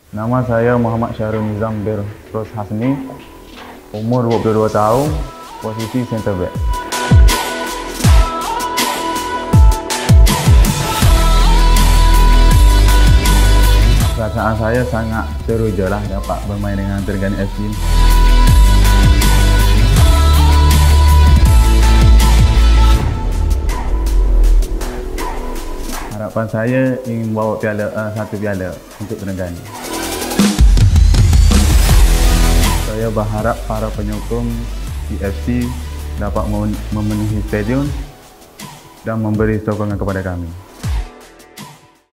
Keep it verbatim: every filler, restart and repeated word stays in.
Nama saya Muhammad Syahrul Nizam Bir Ros Hasni, umur dua puluh dua tahun, posisi center back. Perasaan saya sangat teruja lah dapat bermain dengan Terengganu F C. Harapan saya ingin bawa piala uh, satu piala untuk Terengganu. Saya berharap para penyokong T F C dapat memenuhi stadion dan memberi sokongan kepada kami.